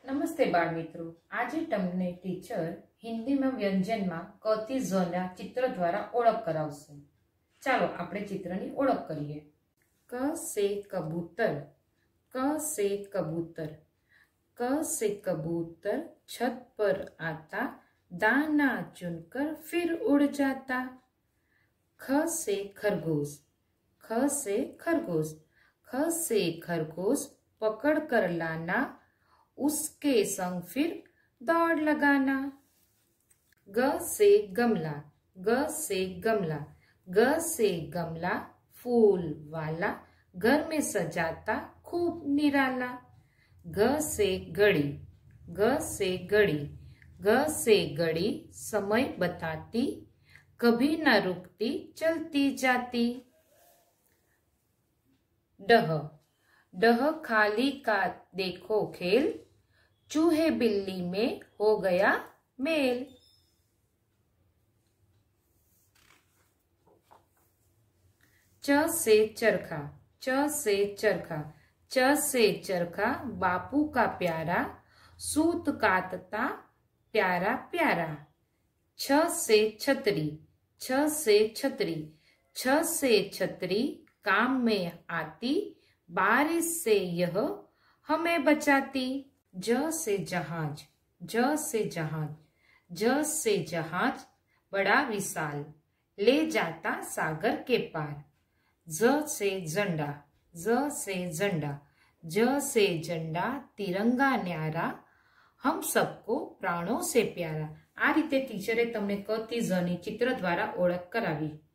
नमस्ते बाळ मित्रों, आज तमने टीचर हिंदी में व्यंजन में क થી ઝ ના चित्र द्वारा ओळख करावशे। चलो आपणे चित्रनी ओळख करिए। क से कबूतर, क से कबूतर, क से कबूतर छत पर आता, दाना चुनकर फिर उड़ जाता। ख से खरगोश, ख से खरगोश, ख से खरगोश पकड़ कर लाना, उसके संग फिर दौड़ लगाना। ग से गमला, ग से गमला, ग से गमला फूल वाला, घर में सजाता खूब निराला। घ से घड़ी, घ से घड़ी, घ से घड़ी समय बताती, कभी न रुकती चलती जाती। डह, डह खाली का देखो खेल, चूहे बिल्ली में हो गया मेल। च से चरखा, च से चरखा, च से चरखा बापू का प्यारा, सूत काटता प्यारा प्यारा। छ से छतरी, छ से छतरी, छ से छतरी काम में आती, बारिश से यह हमें बचाती। ज से जहाज, ज से जहाज, ज से जहाज बड़ा विशाल, ले जाता सागर के पार। ज से झंडा, ज से झंडा, ज से झंडा तिरंगा न्यारा, हम सबको प्राणों से प्यारा। आ रीते टीचरे तमने क થી ઝ ની चित्र द्वारा ओळख करावी।